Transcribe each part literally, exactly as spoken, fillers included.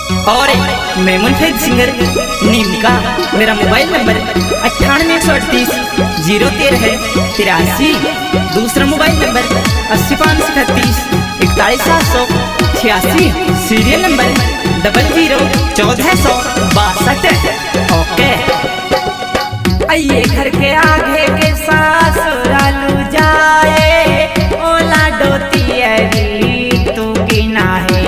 और मेमन फैज सिंगर नीम का मेरा मोबाइल नंबर अट्ठानवे एक सौ अड़तीस जीरो तेरह है तिरासी। दूसरा मोबाइल नंबर अस्सी पाँच सौ इकतीस इकतालीस सात सौ छियासी। सीरियल नंबर डबल जीरो चौदह सौ बासठ। ओके आइए घर के आगे के ससुरालू जाए ओला डोती अरी तू गिना है।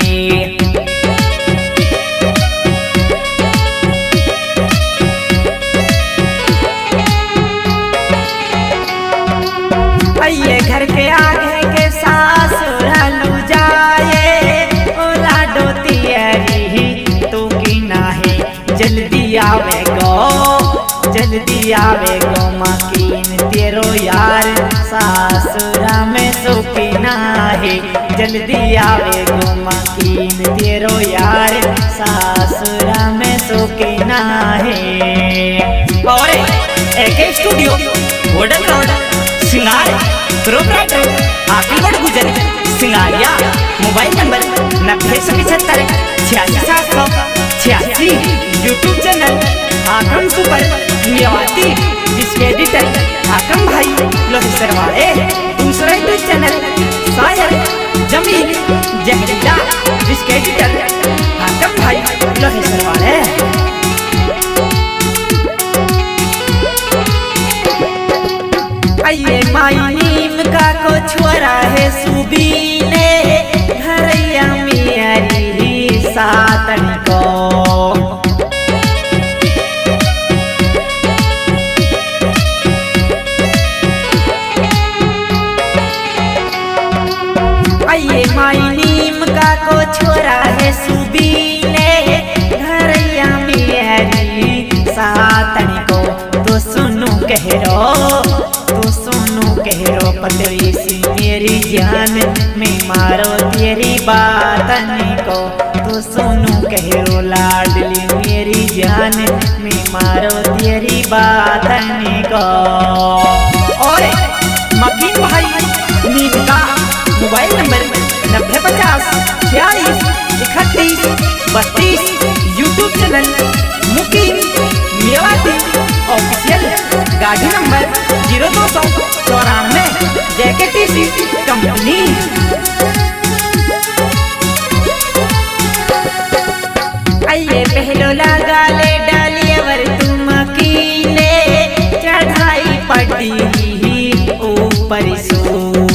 आइए घर के आगे के ससुरालू जाए ओला डोती अरी तू गिना है। जल्दी आवे गो जल्दी आवे गो मकीन तेरो यार सासुरा में सुखना है। जल्दी आवे गो मकीन तेरो यार सासुरा में सुखना है। और एक स्टूडियो वुडन रोड सिंगार प्रोपराइटर आखिलगढ़ गुजर सिंगारिया। मोबाइल नंबर नब्बे सौ पिछहत्तर छियासी सात सौ छियासी। यूट्यूब चैनल आकम सुपर मियावाती जिसके एडिटर आकम भाई लोहेसर वाले। दूसरा यूट्यूब चैनल शायर जमील जहरीला जिसके एडिटर आकम भाई लोहेसर वाले। आइए माई नीम का को छोरा है सुबीने घरैया मियारी सातन को। आइए माई नीम का को छोरा है सुबीने घरैया मियारी सातन को। तो सुनो कह रो तो सुनो कह रो पतरी सी मेरी जान में मारो तेरी बातन को। तो सुनो कह रो लाडली मेरी जान में मारो तेरी बातन को। और मकीन भाई नीम का मोबाइल नंबर नब्बे पचास छियालीस इकतीस बत्तीस। यूट्यूब चैनल मुकीम मियावाती ऑफिशियल। गाड़ी नंबर जीरो दो सौ चौरानवे जेकेटीसी कंपनी। आइए पहलो लगा ले डालिए वर तुम कीने चढ़ाई पड़ी ऊपर सो।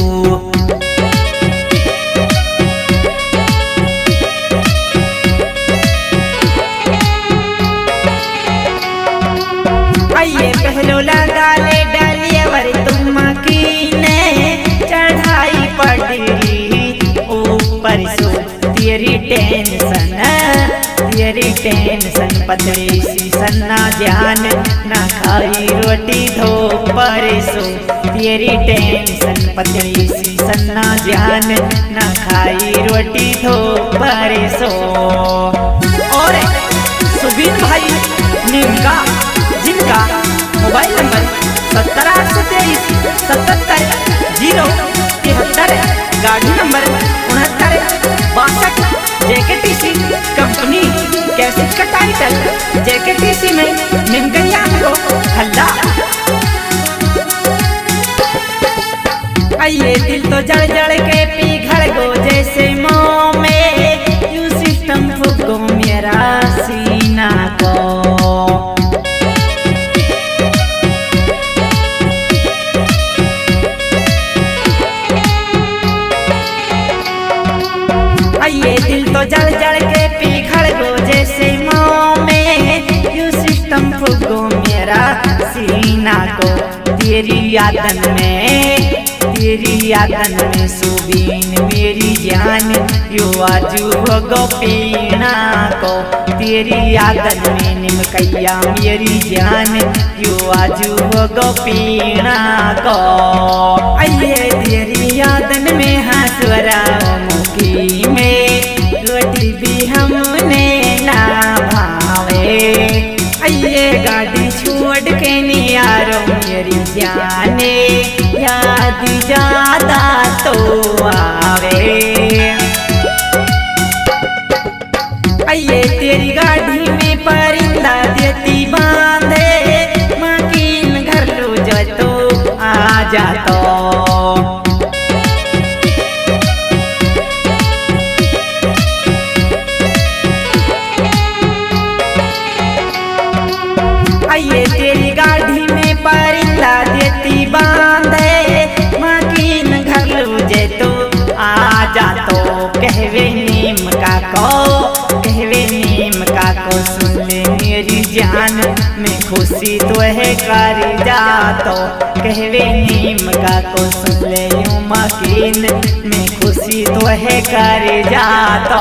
आइए पहलो लगा ले डालिए वर तुम कीने चढ़ाई पड़ी ऊपर सो। तेरी टेंशन तेरी टेंशन पतली सी सन्ना जान ना खाई रोटी धो परसो। तेरी टेंशन पतली सी सन्ना जान ना खाई रोटी धो परसो। और सुबीर भाई नीम का जिनका मोबाइल नंबर सत्तर आठ सौ तेईस सतहत्तर जीरो तिहत्तर। गाड़ी नंबर उनहत्तर बासठ जेकेटीसी कंपनी। कैसेट का टाइटल जेकेटीसी में निमगैया को हल्ला। आइए दिल तो जड़ जड़ के पिघल गो जैसे मोह में यू सिस्टम फुको मेरा सीना को। आइए दिल तो जड़ जड़ के पिघल गो जैसे मोह में यू सिस्टम फुगो मेरा सीना को। तेरी यादन में तेरी यादन में सुबीन मेरी जान यो आजू गो पीना को। तेरी यादन में निमकैया मेरी जान यो आजू गो पीना को। आइए तेरी यादन में हंसवरा मुखी में रोटी भी हमने ना भावे। आइए गाड़ी छोड़ के नियारो मेरी जाने याद ज्यादा तो आवे। आइए तेरी गाड़ी में परिंदा देती बांधे, मकीन घर लो जातो आ जातो। आइए तेरी गाड़ी में परिंदा देती बांधे, मकीन घर लो जातो आ जातो। कहवे नीम का को कहवे नीम का को सुन ले मेरी जान में खुशी तो है कर जातो। कहवे नीम का को सुन ले यूं मकीन में खुशी तो है कर जातो।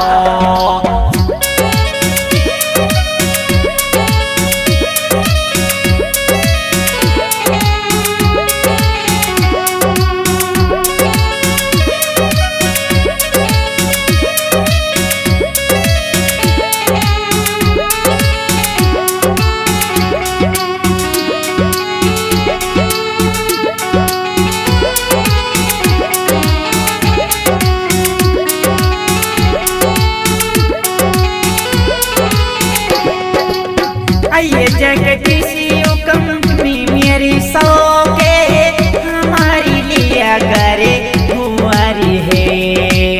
आइए जगदीशियों कंपनी मेरी सौ के हमारी लिया करे हुआरी है।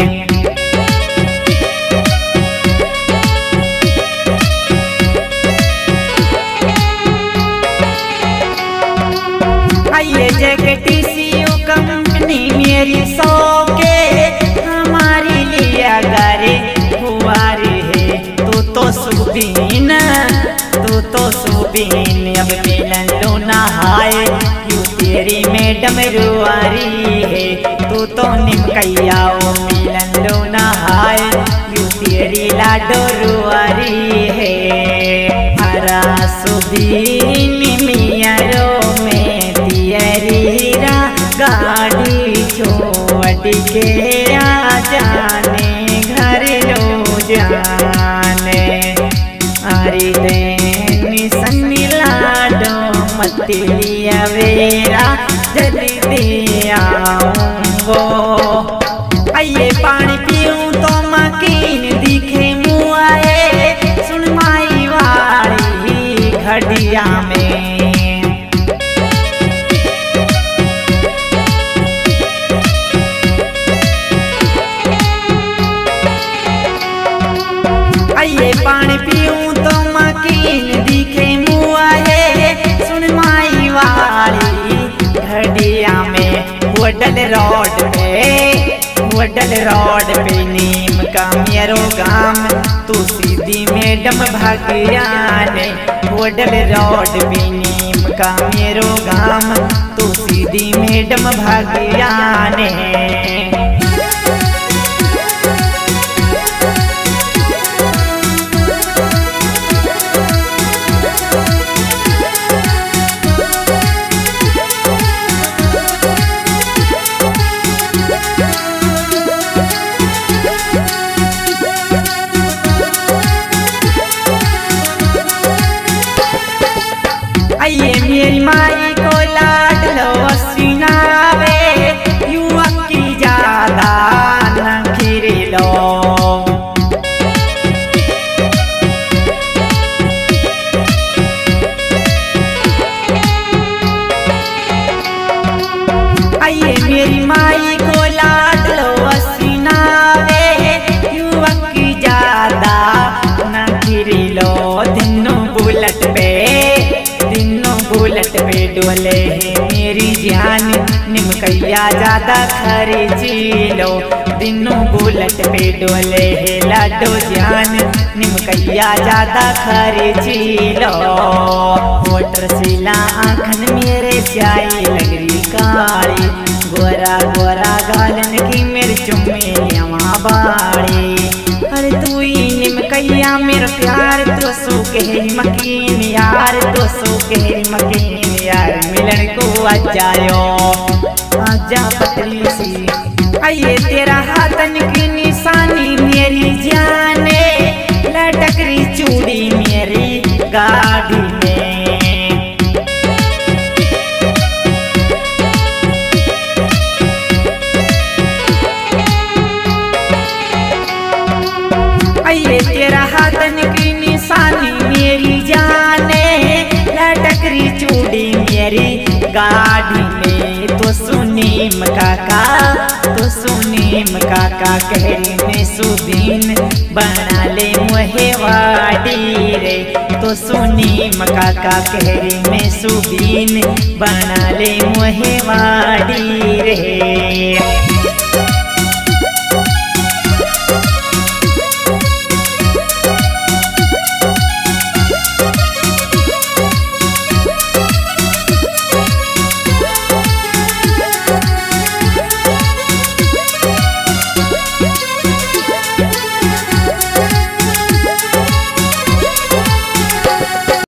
आइए जगदीशियों कंपनी मेरी सौ के हमारी लिया करे हुआरी है। तू तो सुबीन तू तो सुबीन अब मिलन लो नहाए, यू तेरी मैडम रुआरी है। तू तो निमकैया ओ मिलन लो नहाए, यू तेरी लाडो रुआरी है। हरा सुबीन मियारो में तियरी रा गाड़ी छोड़ के आ जाने घर लो जाने। अरे देनी सन्नी लाडो मत लिया वेरा जल्दी आऊंगो। आइए पानी पीऊं तो मकीन दिखे मुआए, सुन माई वाली घड़िया में। आइए पानी पीऊं तो मकीन दिखे मुआए, सुन माई वाली घड़िया में। वडल रोड पे वडल रोड पे नीम का मेरो गाम, तू सीधी मैडम भाग्या ने। वडल रोड पे नीम का मेरो गाम, तू सीधी मैडम भाग्या ने। आइए मेरी माई को लाड लो सुनावे, युवक की ज्यादा न खिरे लो। आइए मेरी माई को लाड लो सुनावे, युवक की ज्यादा न खिरे लो। दिनों बुलेट पे बुलेट पे डोले है मेरी जान, निमकैया ज्यादा खर्ची लो। दिनों बुलेट पे डोले है लाडो जान, निमकैया ज्यादा खर्ची लो। वोटर सिला आँखन मेरे चाय लगरी काली, गोरा गोरा गालन की मेरे चुम्मे वहाँ बाड़ी। अरे तू ही निमकैया मेरा प्यार, तो सो के मकीन यार, तो सो के मकीन यार। मिलन को आजायो आजा पतली सी। आइए तेरा हाथन की निशानी मेरी जाने, लटकरी चूड़ी मेरी गाड़ी में। आइए तेरा हाथन की निशानी मेरी जाने, लटकरी चूड़ी मेरी गाड़ी में। तो सुनीम काका तो सुनीम काका कहरी में सुबीन बना ले मोहे वाड़ी रे। तो सुनीम काका कहरी में सुबीन बना ले मोहे वाड़ी